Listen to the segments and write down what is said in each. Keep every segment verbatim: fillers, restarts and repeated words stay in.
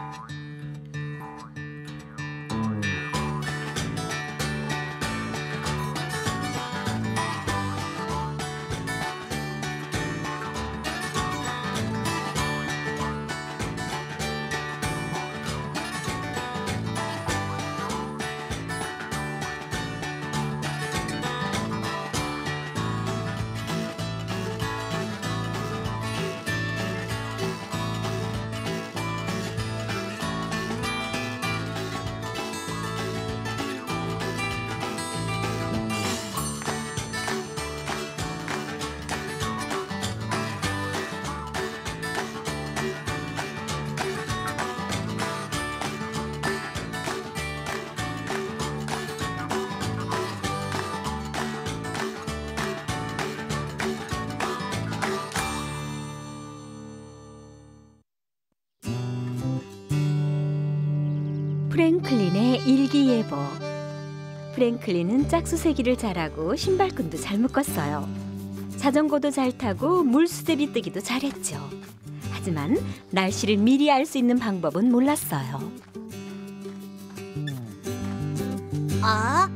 프랭클린의 일기예보. 프랭클린은 짝수세기를 잘하고 신발끈도 잘 묶었어요. 자전거도 잘 타고 물수제비 뜨기도 잘했죠. 하지만 날씨를 미리 알 수 있는 방법은 몰랐어요. 아?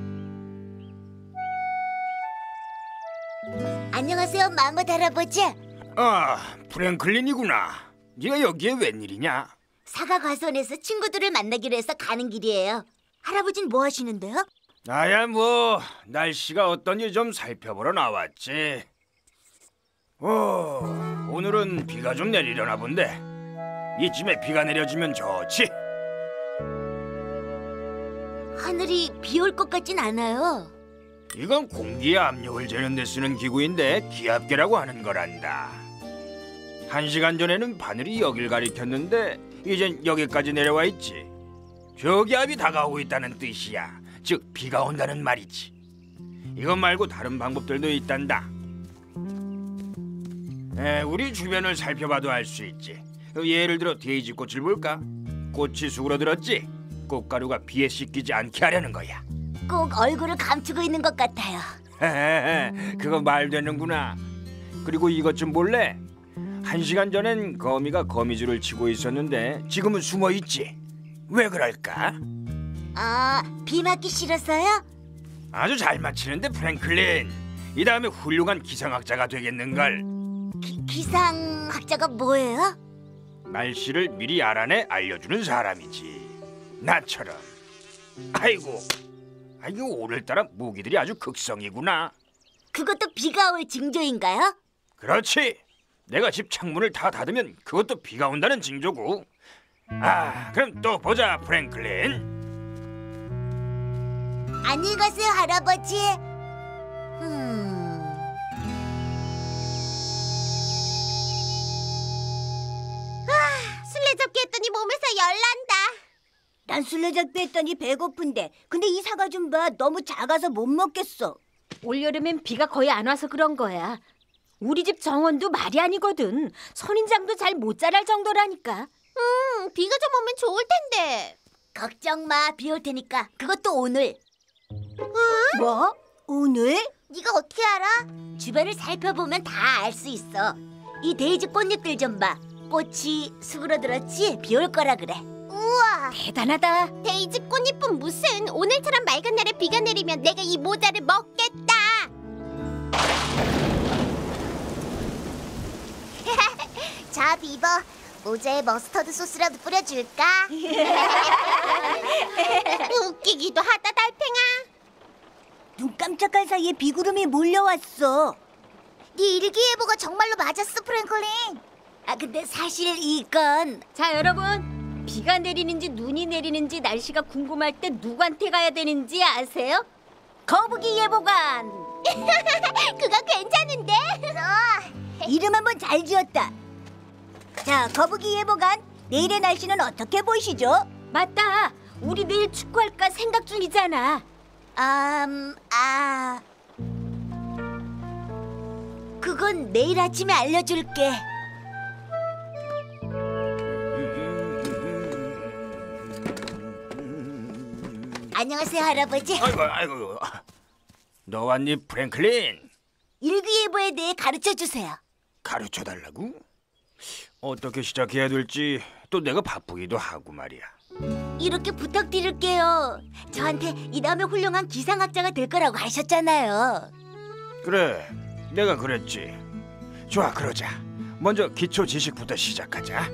안녕하세요, 마뭇 할아버지. 아, 프랭클린이구나. 네가 여기에 웬일이냐? 사과 과수원에서 친구들을 만나기로 해서 가는 길이에요. 할아버지는 뭐 하시는데요? 나야 뭐 날씨가 어떤지 좀 살펴보러 나왔지. 오, 오늘은 비가 좀 내리려나 본데 이쯤에 비가 내려주면 좋지. 하늘이 비 올 것 같진 않아요. 이건 공기의 압력을 재는 데 쓰는 기구인데 기압계라고 하는 거란다. 한 시간 전에는 바늘이 여길 가리켰는데 이젠 여기까지 내려와 있지. 저기압이 다가오고 있다는 뜻이야. 즉 비가 온다는 말이지. 이것 말고 다른 방법들도 있단다. 에, 우리 주변을 살펴봐도 알 수 있지. 예를 들어 데이지 꽃을 볼까? 꽃이 수그러들었지. 꽃가루가 비에 씻기지 않게 하려는 거야. 꼭 얼굴을 감추고 있는 것 같아요. 그거 말 되는구나. 그리고 이것 좀 볼래? 한 시간 전엔 거미가 거미줄을 치고 있었는데 지금은 숨어 있지. 왜 그럴까? 아, 비 맞기 싫어서요? 아주 잘 맞히는데 프랭클린. 이 다음에 훌륭한 기상학자가 되겠는걸. 기, 기상학자가 뭐예요? 날씨를 미리 알아내 알려주는 사람이지. 나처럼. 아이고, 아이고 오늘따라 모기들이 아주 극성이구나. 그것도 비가 올 징조인가요? 그렇지. 내가 집 창문을 다 닫으면 그것도 비가 온다는 징조고. 아, 그럼 또 보자, 프랭클린. 안녕히 가세요, 할아버지. 음... 아, 술래잡기 했더니 몸에서 열난다. 난 술래잡기 했더니 배고픈데. 근데 이 사과 좀 봐. 너무 작아서 못 먹겠어. 올여름엔 비가 거의 안 와서 그런 거야. 우리 집 정원도 말이 아니거든. 선인장도 잘 못 자랄 정도라니까. 음, 비가 좀 오면 좋을 텐데. 걱정 마, 비 올 테니까. 그것도 오늘. 어? 뭐? 오늘? 네가 어떻게 알아? 주변을 살펴보면 다 알 수 있어. 이 데이지 꽃잎들 좀 봐. 꽃이 수그러들었지? 비 올 거라 그래. 우와, 대단하다. 데이지 꽃잎은 무슨. 오늘처럼 맑은 날에 비가 내리면 내가 이 모자를 먹겠다. 자, 비버, 모자에 머스터드 소스라도 뿌려줄까? 웃기기도 하다, 달팽아. 눈 깜짝할 사이에 비구름이 몰려왔어. 네 일기예보가 정말로 맞았어, 프랭클린. 아, 근데 사실 이건... 자, 여러분. 비가 내리는지 눈이 내리는지 날씨가 궁금할 때 누구한테 가야 되는지 아세요? 거북이 예보관. 그거 괜찮은데? 이름 한번 잘 지었다. 자, 거북이 예보관. 내일의 날씨는 어떻게 보이시죠? 맞다. 우리 내일 축구할까 생각 중이잖아. 음, 아... 그건 내일 아침에 알려줄게. 안녕하세요, 할아버지. 아이고, 아이고. 너 왔니, 프랭클린? 일기예보에 대해 가르쳐주세요. 가르쳐달라고? 어떻게 시작해야 될지 또 내가 바쁘기도 하고 말이야. 이렇게 부탁드릴게요. 저한테 이 다음에 훌륭한 기상학자가 될 거라고 하셨잖아요. 그래, 내가 그랬지. 좋아, 그러자. 먼저 기초 지식부터 시작하자.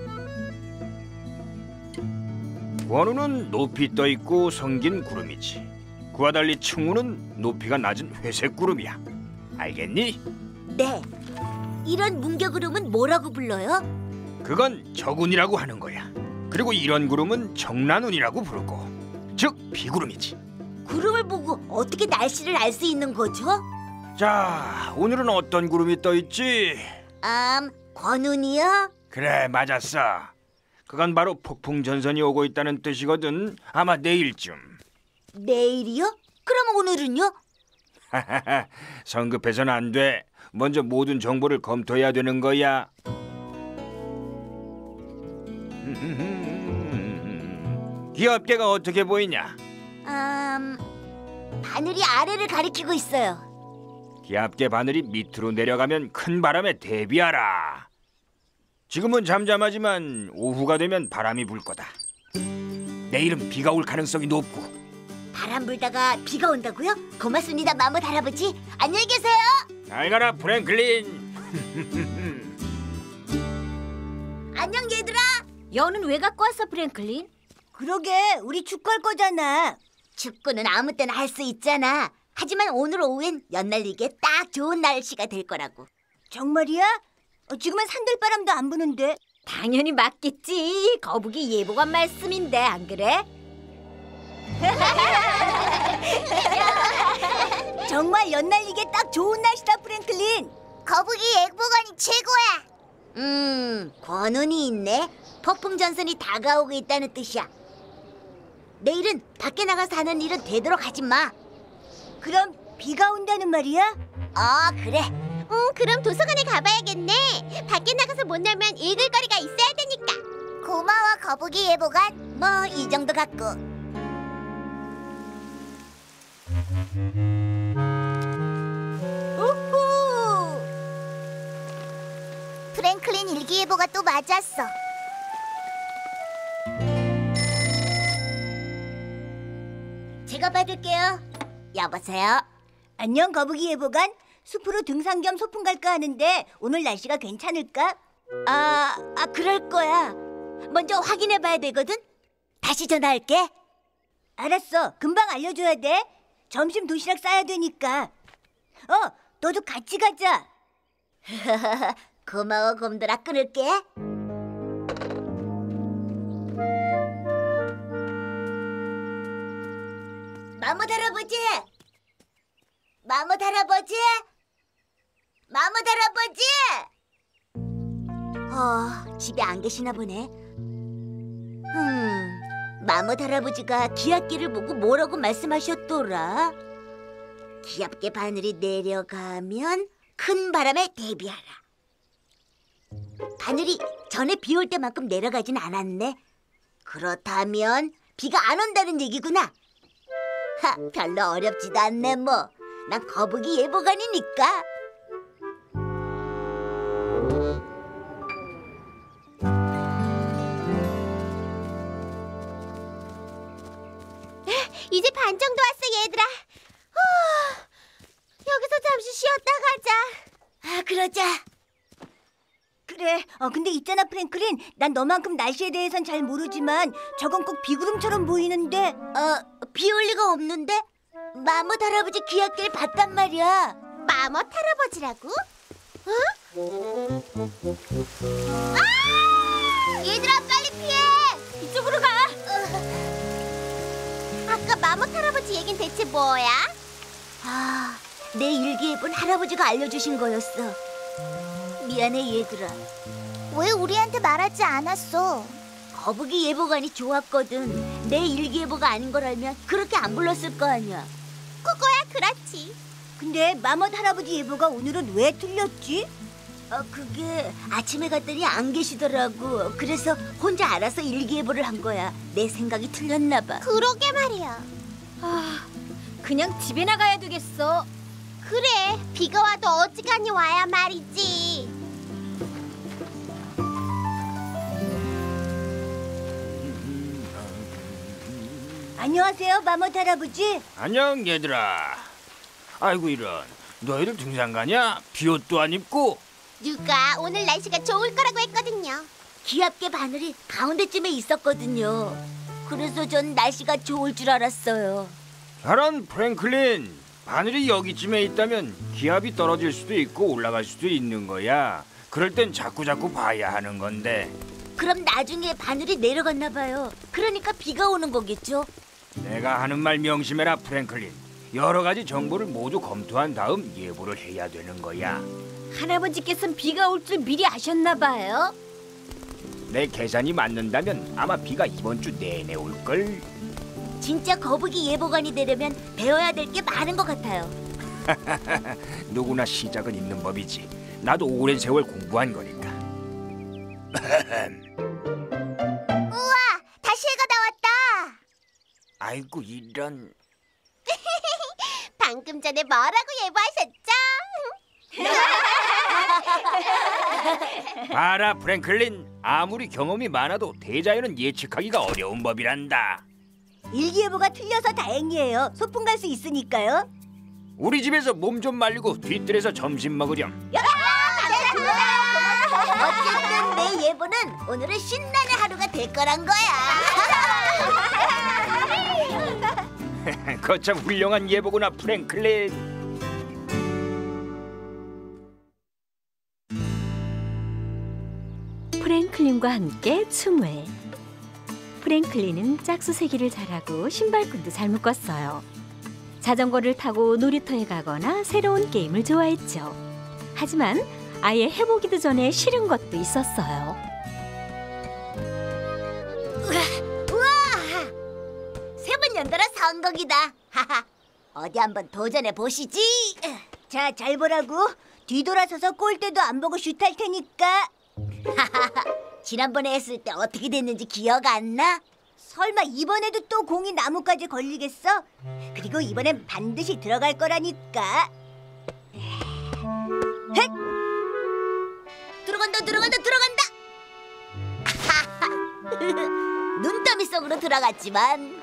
원우는 높이 떠 있고 성긴 구름이지. 그와 달리 층우는 높이가 낮은 회색 구름이야. 알겠니? 네. 이런 뭉게구름은 뭐라고 불러요? 그건 적운이라고 하는 거야. 그리고 이런 구름은 정난운이라고 부르고, 즉 비구름이지. 구름을 보고 어떻게 날씨를 알 수 있는 거죠? 자, 오늘은 어떤 구름이 떠 있지? 음, 권운이요? 그래, 맞았어. 그건 바로 폭풍 전선이 오고 있다는 뜻이거든. 아마 내일쯤. 내일이요? 그럼 오늘은요? 성급해서는 안 돼. 먼저 모든 정보를 검토해야 되는 거야. 기업계가 어떻게 보이냐? 음, 바늘이 아래를 가리키고 있어요. 기압계 바늘이 밑으로 내려가면 큰 바람에 대비하라. 지금은 잠잠하지만 오후가 되면 바람이 불 거다. 내일은 비가 올 가능성이 높고. 바람 불다가 비가 온다고요? 고맙습니다, 마뭇 할아버지. 안녕히 계세요. 잘 가라, 프랭클린. 안녕, 얘들아. 연은 왜 갖고 왔어, 프랭클린? 그러게, 우리 축구할 거잖아. 축구는 아무 때나 할 수 있잖아. 하지만 오늘 오후엔 연날리기에 딱 좋은 날씨가 될 거라고. 정말이야? 어, 지금은 산들바람도 안 부는데. 당연히 맞겠지. 거북이 예보관 말씀인데 안 그래? 정말 연날리기에 딱 좋은 날씨다, 프랭클린. 거북이 예보관이 최고야. 음, 권운이 있네. 폭풍 전선이 다가오고 있다는 뜻이야. 내일은 밖에 나가서 하는 일은 되도록 하지 마. 그럼 비가 온다는 말이야? 아, 그래. 응, 그럼 도서관에 가봐야겠네. 밖에 나가서 못 놀면 읽을 거리가 있어야 되니까. 고마워, 거북이 예보관. 뭐 이 정도 갖고. 우후! 프랭클린 일기예보가 또 맞았어. 제가 받을게요. 여보세요. 안녕, 거북이 예보관. 숲으로 등산 겸 소풍 갈까 하는데 오늘 날씨가 괜찮을까? 아, 아 그럴 거야. 먼저 확인해 봐야 되거든. 다시 전화할게. 알았어. 금방 알려줘야 돼. 점심 도시락 싸야 되니까. 어, 너도 같이 가자. 고마워, 곰돌아. 끊을게. 마뭇 할아버지! 마뭇 할아버지! 마뭇 할아버지! 어, 집에 안 계시나 보네. 음, 마뭇 할아버지가 기압계를 보고 뭐라고 말씀하셨더라? 기압계 바늘이 내려가면 큰 바람에 대비하라. 바늘이 전에 비 올 때만큼 내려가진 않았네. 그렇다면 비가 안 온다는 얘기구나. 하, 별로 어렵지도 않네 뭐. 난 거북이 예보관이니까. 이제 반 정도 왔어, 얘들아. 후, 여기서 잠시 쉬었다 가자. 아, 그러자. 그래. 어, 근데 있잖아, 프랭클린. 난 너만큼 날씨에 대해선 잘 모르지만 저건 꼭 비구름처럼 보이는데. 어, 비 올 리가 없는데? 마뭇 할아버지 기압계를 봤단 말이야. 마멋 할아버지라고? 어? 아! 얘들아, 빨리 피해! 이쪽으로 가. 아까 마멋 할아버지 얘긴 대체 뭐야? 아, 내 일기에 본 할아버지가 알려주신 거였어. 미안해, 얘들아. 왜 우리한테 말하지 않았어? 거북이 예보관이 좋았거든. 내 일기예보가 아닌 걸 알면 그렇게 안 불렀을 거 아니야. 그거야 그렇지. 근데 마멋 할아버지 예보가 오늘은 왜 틀렸지? 어, 그게 아침에 갔더니 안 계시더라고. 그래서 혼자 알아서 일기예보를 한 거야. 내 생각이 틀렸나 봐. 그러게 말이야. 아, 그냥 집에 나가야 되겠어. 그래, 비가 와도 어지간히 와야 말이지. 안녕하세요, 마못 할아버지. 안녕 얘들아. 아이고 이런. 너희들 등산 가냐? 비옷도 안 입고? 누가 오늘 날씨가 좋을 거라고 했거든요. 기슭개 바늘이 가운데쯤에 있었거든요. 그래서 전 날씨가 좋을 줄 알았어요. 저런 프랭클린. 바늘이 여기쯤에 있다면 기압이 떨어질 수도 있고 올라갈 수도 있는 거야. 그럴 땐 자꾸자꾸 봐야 하는 건데. 그럼 나중에 바늘이 내려갔나 봐요. 그러니까 비가 오는 거겠죠? 내가 하는 말 명심해라 프랭클린. 여러 가지 정보를 모두 검토한 다음 예보를 해야 되는 거야. 할아버지께서는 비가 올 줄 미리 아셨나 봐요. 내 계산이 맞는다면 아마 비가 이번 주 내내 올걸. 진짜 거북이 예보관이 되려면 배워야 될 게 많은 것 같아요. 누구나 시작은 있는 법이지. 나도 오랜 세월 공부한 거니까. 우와, 다시 해가 나왔다. 아이고 이런. 방금 전에 뭐라고 예보하셨죠? 봐라 프랭클린. 아무리 경험이 많아도 대자연은 예측하기가 어려운 법이란다. 일기예보가 틀려서 다행이에요. 소풍 갈 수 있으니까요. 우리 집에서 몸 좀 말리고 뒤뜰에서 점심 먹으렴. 어쨌든 내 예보는 오늘은 신나는 하루가 될 거란 거야. 거참 훌륭한 예보구나 프랭클린. 프랭클린과 함께 춤을. 프랭클린은 짝수세기를 잘하고 신발끈도 잘 묶었어요. 자전거를 타고 놀이터에 가거나 새로운 게임을 좋아했죠. 하지만 아예 해보기도 전에 싫은 것도 있었어요. 우와! 세 번 연달아 성공이다. 하하. 어디 한번 도전해 보시지. 자, 잘 보라고. 뒤돌아서서 골대도 안 보고 슛할 테니까. 지난번에 했을 때 어떻게 됐는지 기억 안 나? 설마 이번에도 또 공이 나무까지 걸리겠어? 그리고 이번엔 반드시 들어갈 거라니까. 헷! 들어간다, 들어간다, 들어간다. 눈더미 속으로 들어갔지만.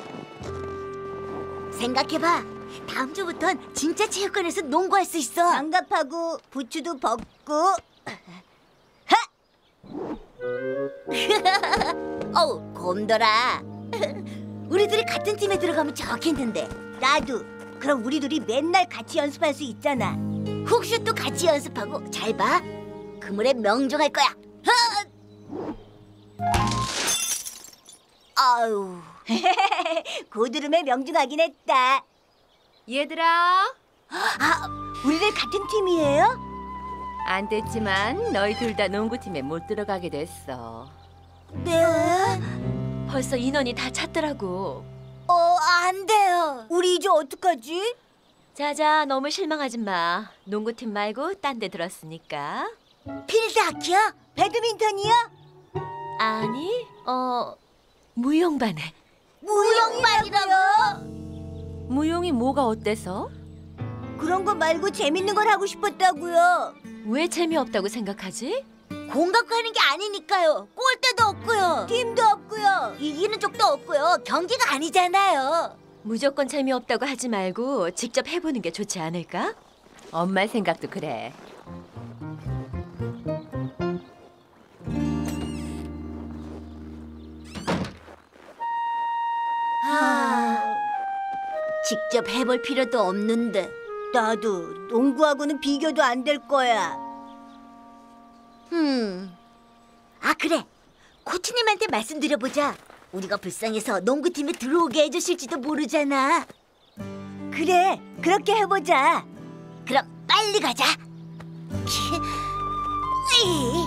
생각해봐. 다음 주부턴 진짜 체육관에서 농구할 수 있어. 장갑하고 부츠도 벗고. 어우, 곰돌아. 우리 둘이 같은 팀에 들어가면 좋겠는데. 나도. 그럼 우리 둘이 맨날 같이 연습할 수 있잖아. 훅슛도 같이 연습하고. 잘 봐. 그물에 명중할 거야. 아유. 고드름에 명중하긴 했다. 얘들아, 아, 우리들 같은 팀이에요? 안 됐지만 너희 둘 다 농구팀에 못 들어가게 됐어. 네. 벌써 인원이 다 찼더라고. 어, 안 돼요. 우리 이제 어떡하지? 자자, 너무 실망하지 마. 농구팀 말고 딴 데 들었으니까. 필드하키요? 배드민턴이요? 아니, 어, 무용반에. 무용반이라고? 무용이 뭐가 어때서? 그런 거 말고 재밌는 걸 하고 싶었다고요. 왜 재미없다고 생각하지? 공 갖고 하는 게 아니니까요. 골대도 없고요. 팀도 없고요. 이기는 쪽도 없고요. 경기가 아니잖아요. 무조건 재미없다고 하지 말고 직접 해보는 게 좋지 않을까? 엄마 생각도 그래. 아, 직접 해볼 필요도 없는데. 나도 농구하고는 비교도 안 될 거야. 음. 아, 그래. 코치님한테 말씀드려보자. 우리가 불쌍해서 농구팀에 들어오게 해주실지도 모르잖아. 그래, 그렇게 해보자. 그럼 빨리 가자. 으이.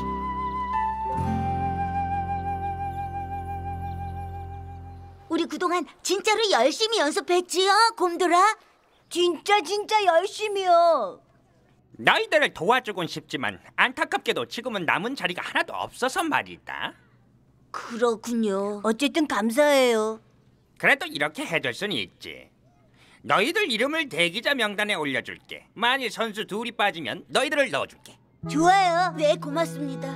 우리 그동안 진짜로 열심히 연습했지요, 곰돌아? 진짜 진짜 열심히요. 너희들을 도와주곤 싶지만 안타깝게도 지금은 남은 자리가 하나도 없어서 말이다. 그렇군요. 어쨌든 감사해요. 그래도 이렇게 해줄 수는 있지. 너희들 이름을 대기자 명단에 올려줄게. 만일 선수 둘이 빠지면 너희들을 넣어줄게. 좋아요. 네, 고맙습니다.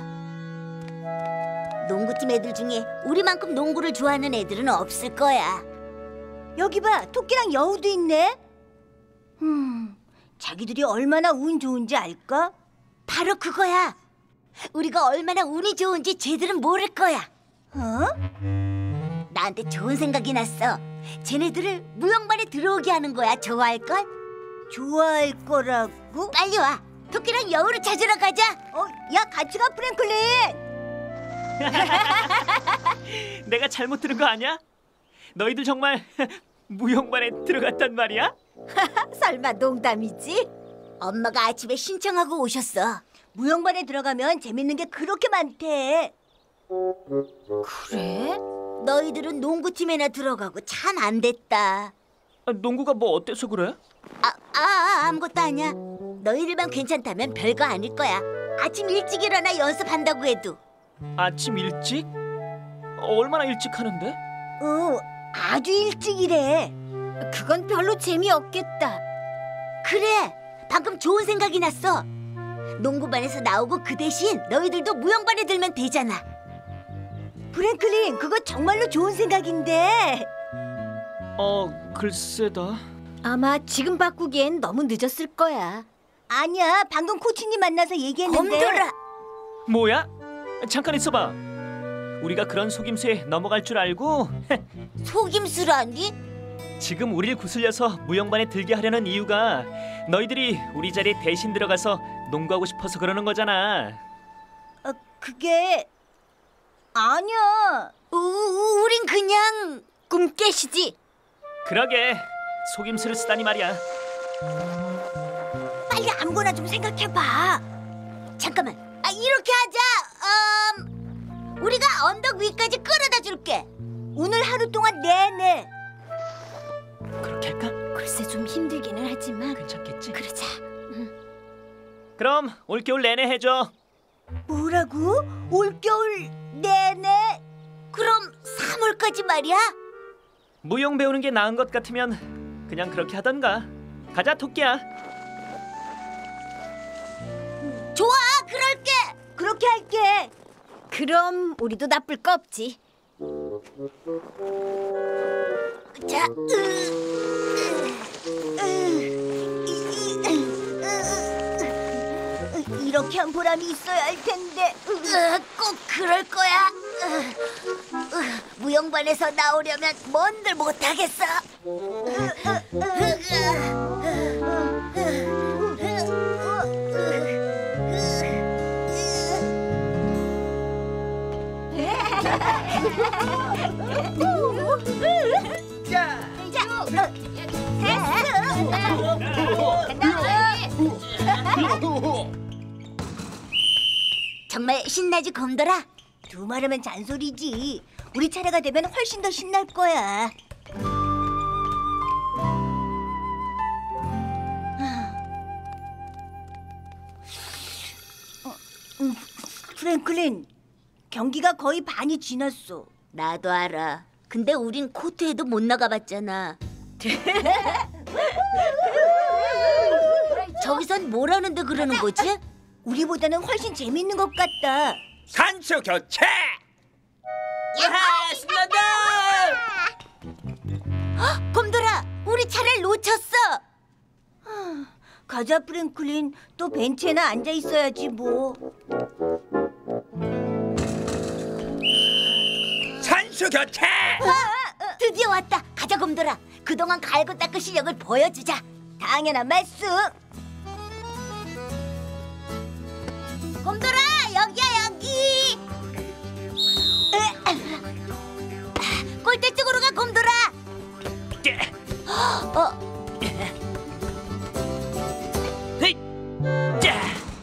농구팀 애들 중에 우리만큼 농구를 좋아하는 애들은 없을 거야. 여기 봐, 토끼랑 여우도 있네. 음, 자기들이 얼마나 운 좋은지 알까? 바로 그거야. 우리가 얼마나 운이 좋은지 쟤들은 모를 거야. 어? 나한테 좋은 생각이 났어. 쟤네들을 무용반에 들어오게 하는 거야. 좋아할걸? 좋아할 거라고? 빨리 와. 토끼랑 여우를 찾으러 가자. 어, 야, 같이 가, 프랭클린. 내가 잘못 들은 거 아니야? 너희들 정말 무용반에 들어갔단 말이야? 설마 농담이지? 엄마가 아침에 신청하고 오셨어. 무용반에 들어가면 재밌는 게 그렇게 많대. 그래? 너희들은 농구팀에나 들어가고 참 안 됐다. 아, 농구가 뭐 어때서 그래? 아, 아, 아, 아무것도 아니야. 너희들만 괜찮다면 별거 아닐 거야. 아침 일찍 일어나 연습한다고 해도. 아침 일찍? 어, 얼마나 일찍 하는데? 어, 아주 일찍이래. 그건 별로 재미없겠다. 그래, 방금 좋은 생각이 났어. 농구반에서 나오고 그 대신 너희들도 무용반에 들면 되잖아. 프랭클린, 그거 정말로 좋은 생각인데. 어, 글쎄다. 아마 지금 바꾸기엔 너무 늦었을 거야. 아니야, 방금 코치님 만나서 얘기했는데. 곰돌아. 뭐야? 잠깐 있어봐. 우리가 그런 속임수에 넘어갈 줄 알고 속임수라니? 지금 우릴 구슬려서 무용반에 들게 하려는 이유가 너희들이 우리 자리에 대신 들어가서 농구하고 싶어서 그러는 거잖아. 어, 그게 아니야. 우, 우, 우린 그냥 꿈 깨시지. 그러게, 속임수를 쓰다니 말이야. 빨리 아무거나 좀 생각해봐. 잠깐만. 아, 이렇게 하자. 음, 우리가 언덕 위까지 끌어다 줄게. 오늘 하루 동안 내내. 그렇게 할까? 글쎄 좀 힘들기는 하지만 괜찮겠지? 그러자. 그럼 올겨울 내내 해줘. 뭐라고? 올겨울 내내? 그럼 삼월까지 말이야? 무용 배우는 게 나은 것 같으면 그냥 그렇게 하던가. 가자, 토끼야. 좋아, 그럴게. 그렇게 할게. 그럼 우리도 나쁠 거 없지. 자, 으, 으, 으, 이, 이, 으, 으, 으, 이렇게 한 보람이 있어야 할 텐데. 으, 으, 꼭 그럴 거야. 으, 으, 무용반에서 나오려면 뭔들 못하겠어. 정말 신나지, 곰돌아? 두말하면 잔소리지. 우리 차례가 되면 훨씬 더 신날 거야. 어, 음, 프랭클린, 경기가 거의 반이 지났어. 나도 알아. 근데 우린 코트에도 못 나가봤잖아. 저기선 뭘 하는데 그러는 거지? 우리보다는 훨씬 재밌는 것 같다. 산수 교체! 야, 신난다! 헉, 곰돌아, 우리 차를 놓쳤어. 가자, 프랭클린. 또 벤치에나 앉아 있어야지 뭐. 산수 교체! 드디어 왔다. 가자, 곰돌아. 그동안 갈고 닦은 실력을 보여주자. 당연한 말씀. 곰돌아, 여기야, 여기. 골대 쪽으로 가, 곰돌아. 어, 헤이! 자!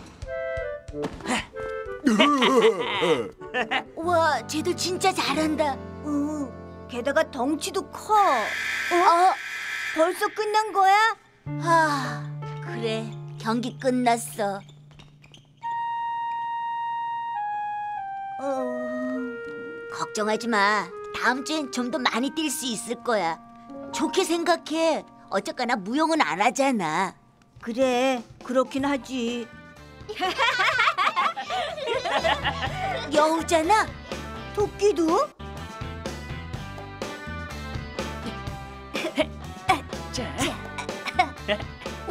와, 쟤들 진짜 잘한다. 어, 게다가 덩치도 커. 어, 벌써 끝난 거야? 아, 그래. 경기 끝났어. 어... 걱정하지 마. 다음 주엔 좀 더 많이 뛸 수 있을 거야. 좋게 생각해. 어쨌거나 무용은 안 하잖아. 그래, 그렇긴 하지. 여우잖아. 토끼도?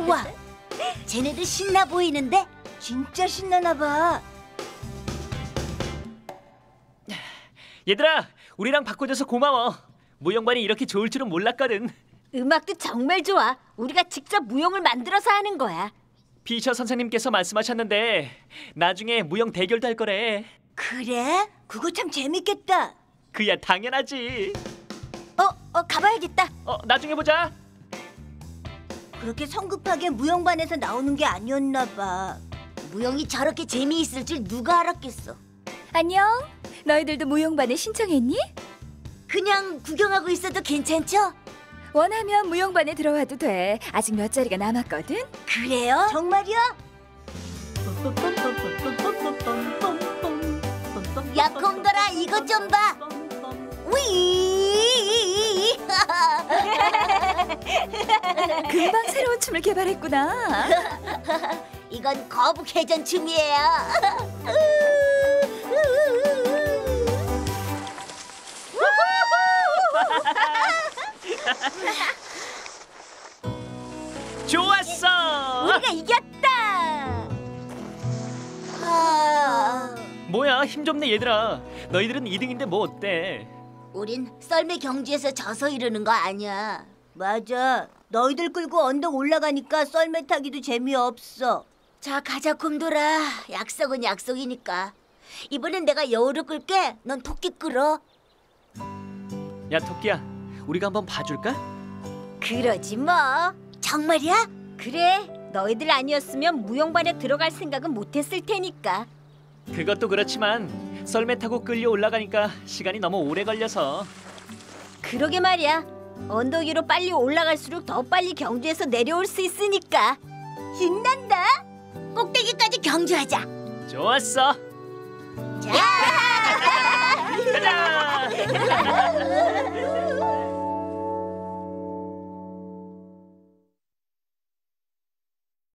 우와, 쟤네들 신나 보이는데? 진짜 신나나 봐. 얘들아, 우리랑 바꿔줘서 고마워. 무용반이 이렇게 좋을 줄은 몰랐거든. 음악도 정말 좋아. 우리가 직접 무용을 만들어서 하는 거야. 피셔 선생님께서 말씀하셨는데 나중에 무용 대결도 할 거래. 그래? 그거 참 재밌겠다. 그야 당연하지. 어, 어 가봐야겠다. 어, 나중에 보자. 그렇게 성급하게 무용반에서 나오는 게 아니었나 봐. 무용이 저렇게 재미있을 줄 누가 알았겠어. 안녕. 너희들도 무용반에 신청했니? 그냥 구경하고 있어도 괜찮죠? 원하면 무용반에 들어와도 돼. 아직 몇 자리가 남았거든. 그래요? 정말이야? 야, 곰돌아, 이것 좀 봐. 위! 금방 새로운 춤을 개발했구나. 이건 거북 회전 춤이에요. 좋았어. 우리가 이겼다. 아, 뭐야, 힘 좀 내 얘들아. 너희들은 이 등인데 뭐 어때? 우린 썰매 경주에서 져서 이러는 거 아니야. 맞아. 너희들 끌고 언덕 올라가니까 썰매 타기도 재미없어. 자, 가자, 곰돌아. 약속은 약속이니까. 이번엔 내가 여우를 끌게. 넌 토끼 끌어. 야, 토끼야, 우리가 한번 봐줄까? 그러지 뭐. 정말이야? 그래. 너희들 아니었으면 무용반에 들어갈 생각은 못했을 테니까. 그것도 그렇지만 썰매 타고 끌려 올라가니까 시간이 너무 오래 걸려서. 그러게 말이야. 언덕 위로 빨리 올라갈수록 더 빨리 경주에서 내려올 수 있으니까. 신난다. 꼭대기까지 경주하자. 좋았어. 자. 가자.